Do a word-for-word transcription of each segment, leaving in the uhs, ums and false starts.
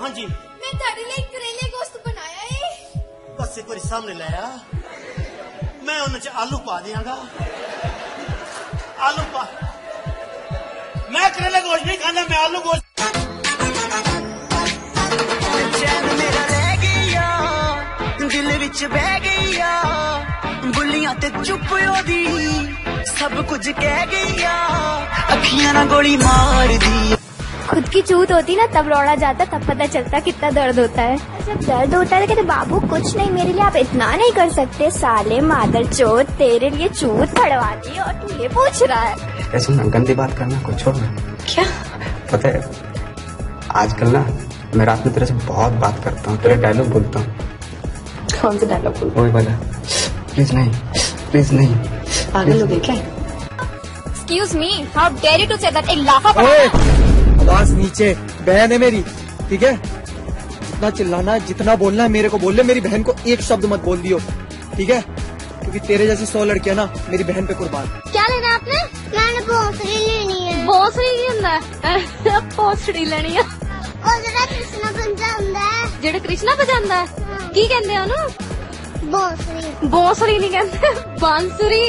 हाँ जी मैं तेरे लिए करेले गोश्त बनाया है। बस एक बार सामने लाया मैं उन्हें आलू पा दियांगा। आलू पा मैं करेले गोश्त नहीं खाना मैं आलू गोश्त। चैन मेरा रह गया दिल विच बह गया बुलियां ते चुप ओदी सब कुछ कह गया अखियां ना गोली मार दी। खुद की चूत होती ना तब रोड़ा जाता तब पता चलता कितना दर्द होता है। जब दर्द होता है तो कहते बाबू कुछ नहीं मेरे लिए आप इतना नहीं कर सकते साले मादर चोत तेरे लिए चूत पड़वा दी और तू ये पूछ रहा है। ऐसे ना गंदी बात करना कुछ छोड़ना। क्या पता है आजकल ना मैं रात में तेरे से बहुत बात करता हूँ तेरे डायलॉग बोलता हूँ। कौन सा डायलॉग बोल? वही वाला प्लीज नहीं प्लीज नहीं। पागल हो गए क्या? Excuse me, how dare you to say that? एक लाफा पड़ा। आवाज नीचे बहन है मेरी ठीक है जितना चिल्लाना जितना बोलना है मेरे को बोल ले मेरी बहन को एक शब्द मत बोल दियो ठीक है क्योंकि तेरे जैसी सौ लड़कियां ना मेरी बहन पे कुर्बान। क्या लेना है आपने? मैंने भोसड़ी लेनी है। भोसड़ी नहीं होता भोसड़ी लेनी है। ਉਹ ਜਿਹੜਾ ਕ੍ਰਿਸ਼ਨਾ ਬੰਦਾ ਹੁੰਦਾ ਹੈ ਜਿਹੜਾ ਕ੍ਰਿਸ਼ਨਾ ਵਜਾਉਂਦਾ ਹੈ ਕੀ ਕਹਿੰਦੇ ਆ ਉਹਨੂੰ? ਬਾਂਸੁਰੀ। ਬਾਂਸੁਰੀ ਨਹੀਂ ਕਹਿੰਦੇ ਬਾਂਸੁਰੀ।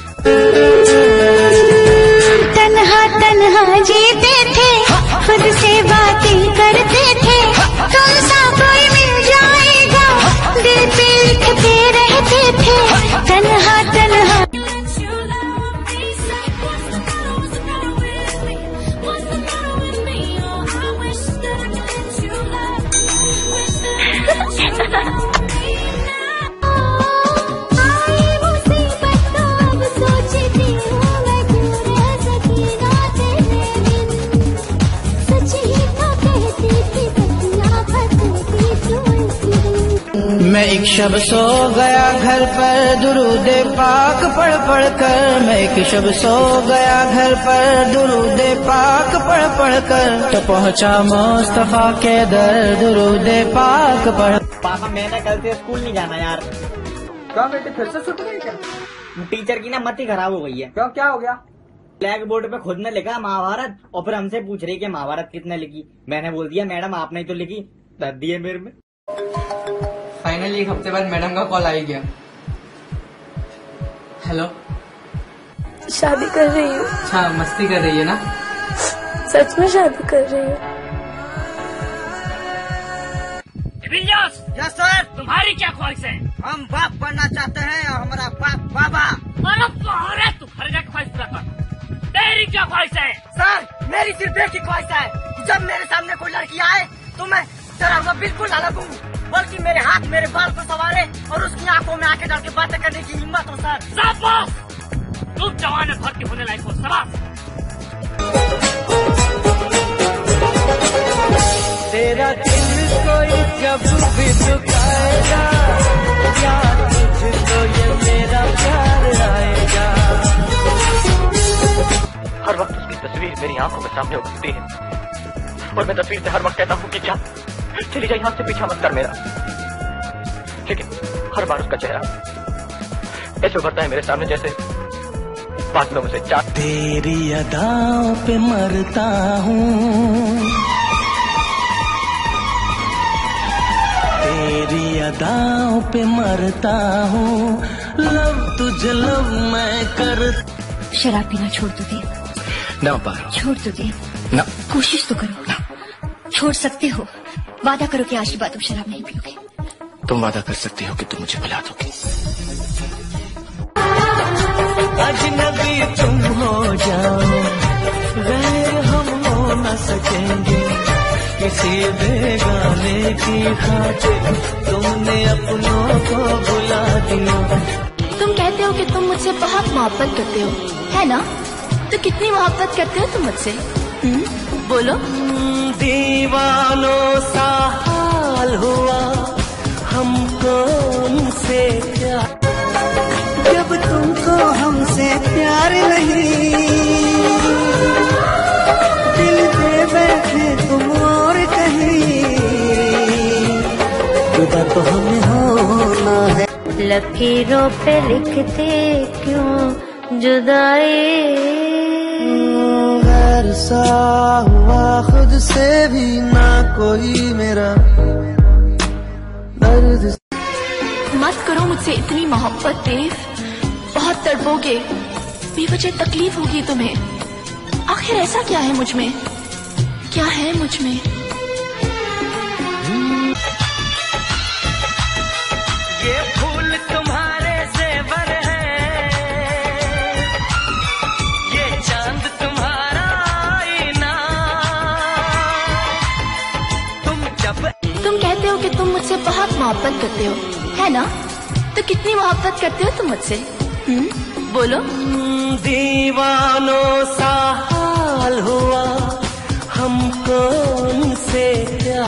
तन्हा तन्हा जीते थे खुद से बातें करते थे तुम सा कोई मिल जाएगा दिल पे लिखते रहते थे तन्हा तन्हा। मैं एक शब सो गया घर पर दुरूदे पाक पढ़ पढ़ कर मैं एक शब सो गया घर पर दुरूदे पाक पढ़ पढ़ कर तो पहुंचा मुस्तफा के दर दुरूदे पाक पढ़। पापा मैंने कल से स्कूल नहीं जाना यार। क्या बेटे फिर से छुट्टी गई क्या? टीचर की ना मती खराब हो गई है। क्यों क्या हो गया? ब्लैक बोर्ड पे खुद ने लिखा महाभारत और फिर हमसे पूछ रही कि महाभारत कितने लिखी। मैंने बोल दिया मैडम आपने ही तो लिखी दर्द दिए मेरे में। फाइनली एक हफ्ते बाद मैडम का कॉल आ ही गया। हेलो शादी कर रही हूँ। अच्छा मस्ती कर रही है ना? सच में शादी कर रही हूँ। Yes sir. तुम्हारी क्या ख्वाहिश है? हम बाप बनना चाहते हैं और हमारा बाप बाबा। अरे तू घर जाके ख्वाहिश पूरा कर। तेरी क्या ख्वाहिश है? सर मेरी सिर्फ एक ही ख्वाहिश है जब मेरे सामने कोई लड़की आए तो मैं जरा हुआ बिल्कुल अलग हूँ बल्कि मेरे हाथ मेरे बाल को संवारे और उसकी आंखों में आंखें डाल के बातें करने की हिम्मत हो सर। शाबाश तुम जवान भर्ती होने लायक हो। शाबाश। तेरा दिल कोई जब भी दुखाएगा क्या तुझको ये मेरा प्यार आएगा। हर वक्त उसकी तस्वीर मेरी आंखों में सामने उभरती है और मैं तस्वीर से हर वक्त कहता हूँ कि जा चली जा यहाँ से पीछा मत कर मेरा। लेकिन हर बार उसका चेहरा ऐसे उभरता है मेरे सामने जैसे पांच लोग मुझे चार। तेरी अदाओं पे मरता हूँ तेरी अदाओं पे मरता हूँ लव तुझे लव मैं कर। शराब पीना छोड़ तो दे। ना पारो छोड़ तो दे ना। कोशिश तो करो ना। छोड़ सकते हो। वादा करो कि आज के बाद तुम शराब नहीं पियोगे। तुम वादा कर सकती हो कि तुम मुझे भुला दोगी। अजनबी तुम हो जाओ गैर हम हो न सकेंगे किसी बेगाने की खातिर तुमने अपनों को बुला दिया। तुम कहते हो कि तुम मुझसे बहुत मोहब्बत करते हो है ना? तो कितनी मोहब्बत करते हो तुम मुझसे? बोलो। दीवानों सा हाल हुआ हमको उनसे प्यार जब तुमको हमसे प्यार नहीं दिल दे बैठे तुम और कहीं जुदा तो हमें होना है। लकीरों पे लिखते क्यों जुदाई सा हुआ खुद से भी ना कोई मेरा दर्द। मत करो मुझसे इतनी मोहब्बत देव, बहुत तड़पोगे, बेवजह तकलीफ होगी तुम्हें। आखिर ऐसा क्या है मुझ में, क्या है मुझ में? ये फूल तुम्हारे जेवर है, ये चांद तुम्हारा आईना। तुम जब तुम कहते हो कि तुम मुझसे बहुत मोहब्बत करते हो, है ना? तो कितनी मोहब्बत करते हो तुम मुझसे? हम्म, बोलो। दीवानों सा हाल हुआ हमको उनसे प्यार।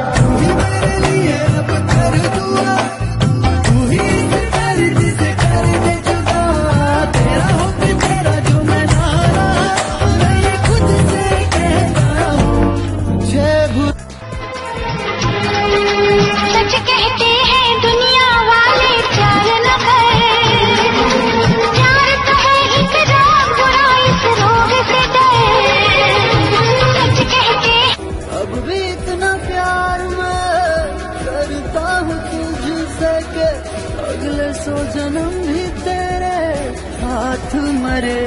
सच कहते हैं दुनिया वाले प्यार न करे, प्यार तो है एक राग बुरा इस रोग से डरे। सच कहते अब भी इतना प्यार मैं करता हूँ तुझसे के अगले सौ जन्म भी तेरे हाथ मरे।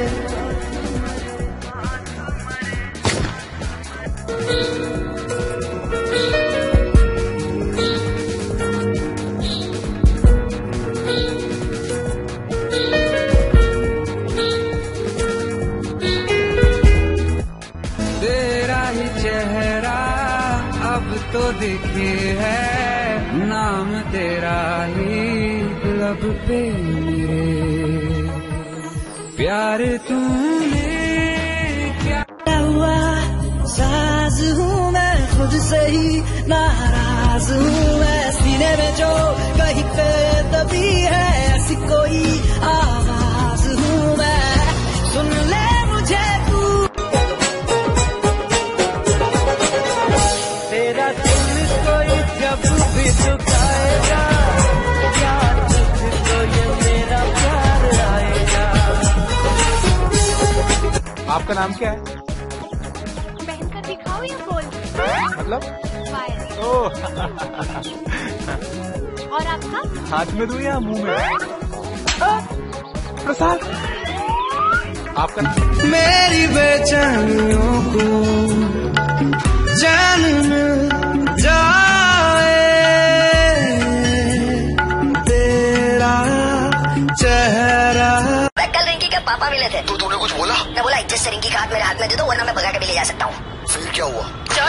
तेरा ही चेहरा अब तो दिखे है, नाम तेरा ही लब पे मेरे। प्यार तूने क्या हुआ, साज हूँ मैं खुद से ही, नाराज हूँ मैं सीने में जो कहीं पे दबी है ऐसी कोई आवाज हूँ मैं। सुन ले मुझे तू, तेरा दिल कोई जब भी दुखाएगा, क्या तुझको ये मेरा प्यार आएगा। आपका नाम क्या है? पहन कर दिखाओ या बोल? मतलब? पायल। ओह और आपका? हाथ में दूं या मुंह में? प्रसाद। आपका? मेरी बेचैनियों को जान मिल जाए, तेरा चेहरा। कल रिंकी के पापा मिले थे। तो तूने कुछ बोला? मैं बोला इज्जत से रिंकी का हाथ मेरे हाथ में दे दो, वरना मैं भगा के भी ले जा सकता हूँ। फिर क्या हुआ?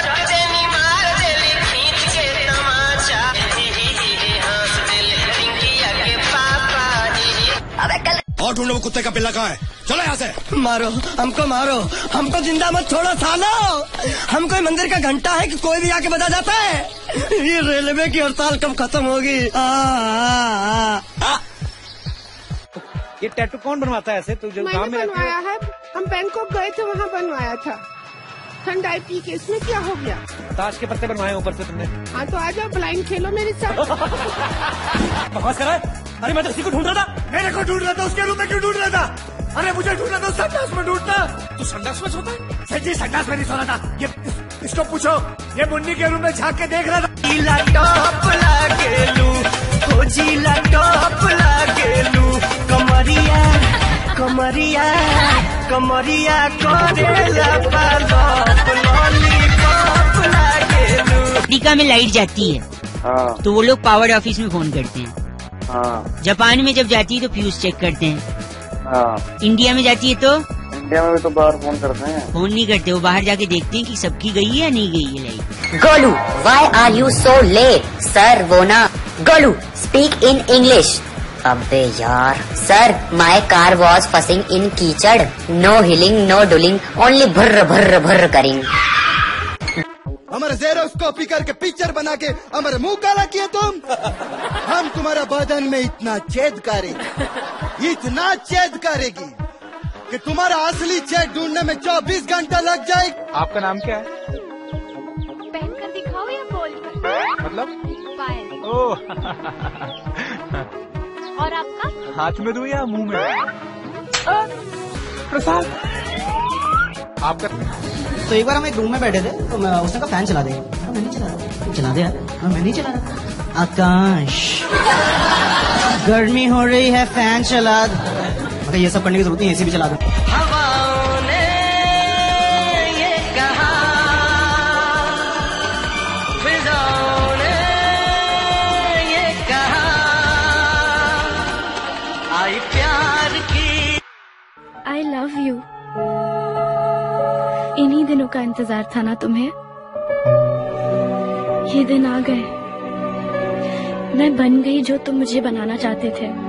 अबे कल और ढूंढो वो कुत्ते का पिल्ला कहाँ है? चलो यहाँ से। मारो हमको, मारो हमको, जिंदा मत छोड़ो सालो। हम कोई मंदिर का घंटा है कि कोई भी आके बजा जाता है? ये रेलवे की हड़ताल कब खत्म होगी? आ, आ, आ, आ। ये टैटू कौन बनवाता है ऐसे? तू जो गाँव में रहती बनवाया है, हम बैंकॉक गए थे, वहाँ बनवाया था। ठंडाई पी के, इसमें क्या हो गया? ताश के पत्ते बनवाए ऊपर से तुमने। हाँ तो आ जाओ, ब्लाइंड खेलो मेरे साथ। बकवास कर रहा है? अरे मैं तो किसी को ढूंढ रहा था। मेरे को ढूंढ रहा था, उसके रूम में क्यों ढूंढ रहा था? अरे मुझे ढूंढ रहा था, संडास में ढूंढता। तू संडास में सोता है? सर जी संडास में नहीं सो रहा था। ये इसको पूछो, ये मुन्नी के रूम में झांक के देख रहा था। जीला टॉप लागेलू, हो जीला टॉप लागेलू, कमरिया कमरिया कमरिया करेला पालप लॉलीपॉप लागेलू। अफ्रीका में लाइट जाती है हाँ। तो वो लोग पावर ऑफिस में फोन करते हैं। हाँ। जापान में जब जाती है तो फ्यूज चेक करते हैं। हाँ। इंडिया में जाती है तो इंडिया में भी तो बाहर फोन करते हैं। फोन नहीं करते, वो बाहर जाके देखते हैं कि सबकी गई है या नहीं गई है light. Golu, why are you so late? Sir वो ना, गोलू स्पीक इन इंग्लिश। अबे यार, सर माई कार वॉज फसिंग इन कीचड़, नो हिलिंग नो डुलिंग, ओनली भर्र भर्र भर्र करिंग। हमारे जेरोक्स कॉपी करके पिक्चर बना के हमारे मुंह काला किए तुम। हम तुम्हारा बदन में इतना छेद करेगी, इतना छेद करेगी कि तुम्हारा असली चेक ढूंढने में चौबीस घंटा लग जाएगा। आपका नाम क्या है? पहन कर दिखाओ या बोल कर? मतलब? पायल। ओह और आपका? हाथ में दूं या मुंह में? प्रसाद। आपका? तो एक बार हम एक रूम में बैठे थे तो मैं उसने कहा फैन चला दे। मैं नहीं चला रहा। तू चला दे यार। हाँ मैं नहीं चला रहा। आकाश गर्मी हो रही है, फैन चला। मगर ये सब करने की जरूरत नहीं, एसी भी चला दो। हवाओं ने ये कहा, फिजाओं ने ये कहा, आई प्यार की। I love you. इन्हीं दिनों का इंतजार था ना तुम्हें? ये दिन आ गए। मैं बन गई जो तुम मुझे बनाना चाहते थे।